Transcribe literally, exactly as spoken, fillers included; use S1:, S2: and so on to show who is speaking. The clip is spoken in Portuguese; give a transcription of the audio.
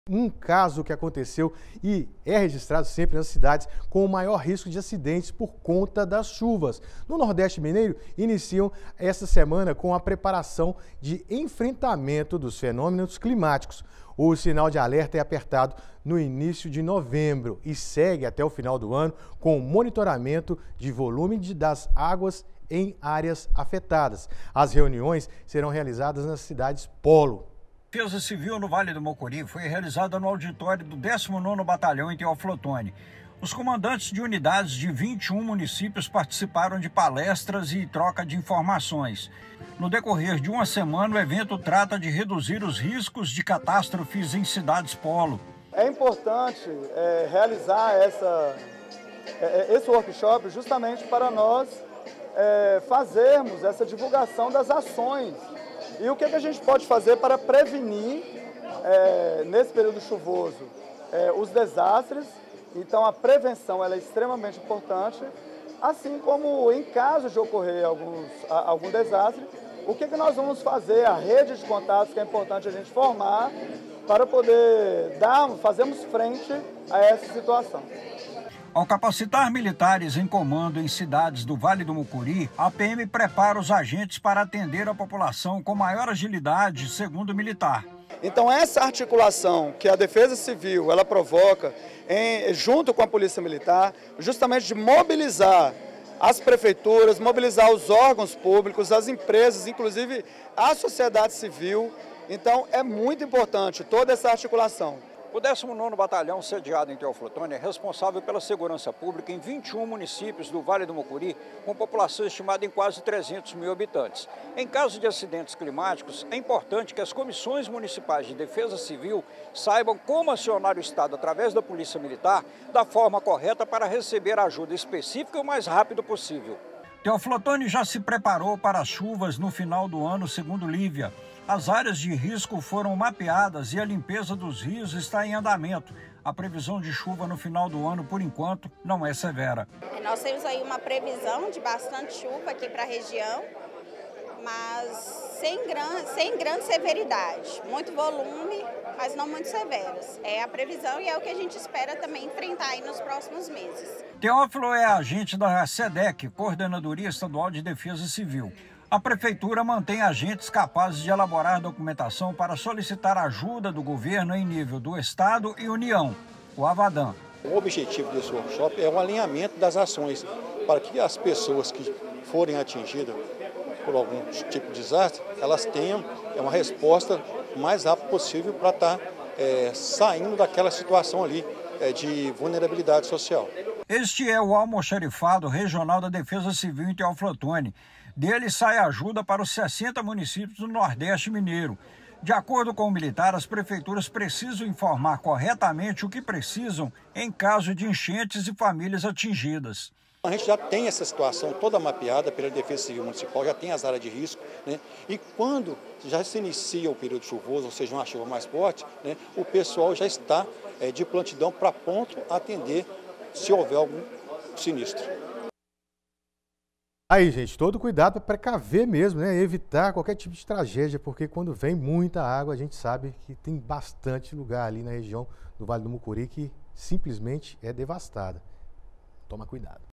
S1: Um caso que aconteceu e é registrado sempre nas cidades com o maior risco de acidentes por conta das chuvas. No Nordeste Mineiro, iniciam esta semana com a preparação de enfrentamento dos fenômenos climáticos. O sinal de alerta é apertado no início de novembro e segue até o final do ano com o monitoramento de volume de, das águas em áreas afetadas. As reuniões serão realizadas nas cidades polo.
S2: A Defesa Civil no Vale do Mucuri foi realizada no auditório do décimo nono Batalhão em Teófilo Otoni. Os comandantes de unidades de vinte e um municípios participaram de palestras e troca de informações. No decorrer de uma semana, o evento trata de reduzir os riscos de catástrofes em cidades polo.
S3: É importante é, realizar essa, é, esse workshop justamente para nós é, fazermos essa divulgação das ações. E o que, que a gente pode fazer para prevenir, é, nesse período chuvoso, é, os desastres. Então, a prevenção ela é extremamente importante, assim como em caso de ocorrer alguns, algum desastre, o que, que nós vamos fazer, a rede de contatos que é importante a gente formar para poder dar, fazermos frente a essa situação.
S2: Ao capacitar militares em comando em cidades do Vale do Mucuri, a P M prepara os agentes para atender a população com maior agilidade, segundo o militar.
S3: Então, essa articulação que a Defesa Civil ela provoca, em, junto com a Polícia Militar, justamente de mobilizar as prefeituras, mobilizar os órgãos públicos, as empresas, inclusive a sociedade civil. Então, é muito importante toda essa articulação.
S2: O décimo nono Batalhão, sediado em Teófilo Otoni, é responsável pela segurança pública em vinte e um municípios do Vale do Mucuri, com população estimada em quase trezentos mil habitantes. Em caso de acidentes climáticos, é importante que as comissões municipais de defesa civil saibam como acionar o Estado através da Polícia Militar da forma correta para receber ajuda específica o mais rápido possível. Teófilo Otoni já se preparou para as chuvas no final do ano, segundo Lívia. As áreas de risco foram mapeadas e a limpeza dos rios está em andamento. A previsão de chuva no final do ano, por enquanto, não é severa.
S4: Nós temos aí uma previsão de bastante chuva aqui para a região, mas sem, gran, sem grande severidade. Muito volume, mas não muito severas. É a previsão e é o que a gente espera também enfrentar aí nos próximos meses.
S2: Teófilo é agente da SEDEC, Coordenadoria Estadual de Defesa Civil. A Prefeitura mantém agentes capazes de elaborar documentação para solicitar ajuda do governo em nível do Estado e União, o Avadan.
S5: O objetivo desse workshop é o alinhamento das ações para que as pessoas que forem atingidas por algum tipo de desastre, elas tenham uma resposta o mais rápido possível para estar é, saindo daquela situação ali é, de vulnerabilidade social.
S2: Este é o almoxarifado regional da Defesa Civil em Teófilo Otoni. Dele sai ajuda para os sessenta municípios do Nordeste Mineiro. De acordo com o militar, as prefeituras precisam informar corretamente o que precisam em caso de enchentes e famílias atingidas.
S5: A gente já tem essa situação toda mapeada pela Defesa Civil Municipal, já tem as áreas de risco, né? E quando já se inicia o período chuvoso, ou seja, uma chuva mais forte, né? O pessoal já está é, de prontidão para pronto atender se houver algum sinistro.
S1: Aí, gente, todo cuidado para precaver mesmo, né? Evitar qualquer tipo de tragédia, porque quando vem muita água, a gente sabe que tem bastante lugar ali na região do Vale do Mucuri que simplesmente é devastada. Toma cuidado.